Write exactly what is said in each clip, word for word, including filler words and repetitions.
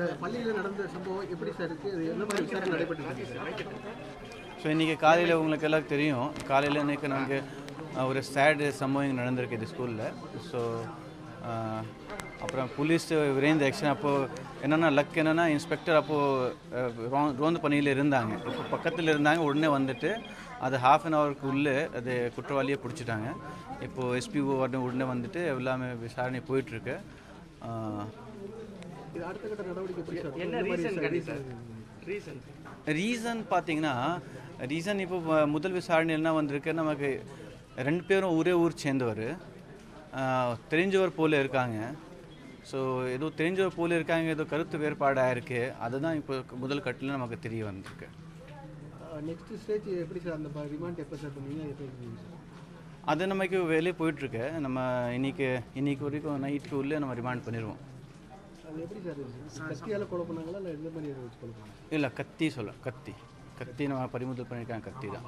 இந்த பள்ளியில் நடந்த சம்பவம் எப்படி சார் இருக்குது, அது என்ன மாதிரி விசாரணை நடைபெற்று? ஸோ இன்றைக்கி காலையில் உங்களுக்கு எல்லாம் தெரியும், காலையில் இன்றைக்கி நாங்கள் ஒரு சேடு சம்பவம் நடந்திருக்கு இது ஸ்கூலில். ஸோ அப்புறம் போலீஸ் விரைந்த ஆக்ஷன். அப்போது என்னென்னா லக் என்னென்னா இன்ஸ்பெக்டர் அப்போது ரோ ரோந்து பணியில் இருந்தாங்க, இப்போ பக்கத்தில் இருந்தாங்க. உடனே வந்துட்டு அது ஹாஃப் அன் ஹவருக்கு உள்ளே அது குற்றவாளியை பிடிச்சிட்டாங்க. இப்போது எஸ்பிஓ உடனே வந்துட்டு எல்லாமே விசாரணை போயிட்டுருக்கு. ரீசன் பார்த்தீங்கன்னா ரீசன் இப்போ முதல் விசாரணை என்ன வந்திருக்கு, நமக்கு ரெண்டு பேரும் ஒரே ஊர் சேர்ந்தவர், தெரிஞ்சவர் போல இருக்காங்க. ஸோ ஏதோ தெரிஞ்சவர் போல இருக்காங்க, ஏதோ கருத்து வேறுபாடாக இருக்குது. அதுதான் இப்போ முதல் கட்டில் நமக்கு தெரிய வந்திருக்கு. நெக்ஸ்ட் ஸ்டேஜ் எப்படி சார், அந்த ரிமாண்ட் எப்போ சார் பண்ணுவீங்க? அது நமக்கு வேலையே போயிட்டுருக்கு. நம்ம இன்னைக்கு இன்னைக்கு வரைக்கும் நைட்டுக்கு உள்ளே நம்ம ரிமாண்ட் பண்ணிடுவோம். அது எப்படி சார், கத்தியால் கொலை பண்ணாங்களா இல்லை எந்த மாதிரி வச்சு கொலை பண்ணாங்க? இல்லை, கத்தி சொல்ல கத்தி கத்தி நம்ம பறிமுதல் பண்ணியிருக்காங்க, கத்தி தான்.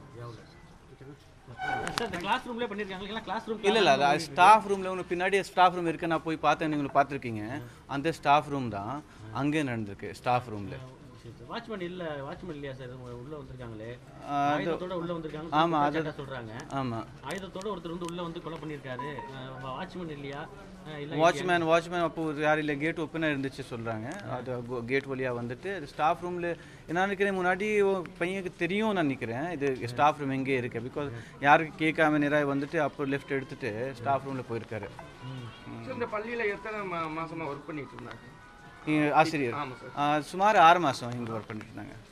இல்லை இல்லை அது ஸ்டாஃப் ரூமில் உங்களுக்கு பின்னாடி ஸ்டாஃப் ரூம் இருக்குது, நான் போய் பார்த்தேன், நீங்கள் பார்த்துருக்கீங்க. அந்த ஸ்டாஃப் ரூம் தான் அங்கே நடந்திருக்கு, ஸ்டாஃப் ரூமில். வாட்ச்மேன் இல்ல, வாட்ச்மேன் இல்லையா சார் உள்ள வந்திருக்காங்களே, ஆயுதத்தோட உள்ள வந்திருக்காங்க. ஆமா, அத சொல்றாங்க. ஆமா, ஆயுதத்தோட ஒருத்தர் வந்து உள்ள வந்து கொலை பண்ணிருக்காரு. வாட்ச்மேன் இல்லையா? இல்ல வாட்ச்மேன் வாட்ச்மேன் அப்போ யார் இல்லை, கேட் ஓப்பனாக இருந்துச்சு சொல்கிறாங்க. அது கேட் வழியாக வந்துட்டு ஸ்டாஃப் ரூமில் என்ன நினைக்கிறேன், முன்னாடி பையனுக்கு தெரியும் நான் நினைக்கிறேன் இது ஸ்டாஃப் ரூம் எங்கே இருக்குது. பிகாஸ் யாருக்கு கேட்காம நேராக வந்துட்டு அப்போ லெஃப்ட் எடுத்துட்டு ஸ்டாஃப் ரூமில் போயிருக்காரு. இந்த பள்ளியில் எத்தனை மாசமாக ஒர்க் பண்ணிட்டு இருந்தாங்க ஆசிரியர்? சுமார் ஆறு மாதம் இங்கே ஒர்க் பண்ணிட்டு இருந்தாங்க.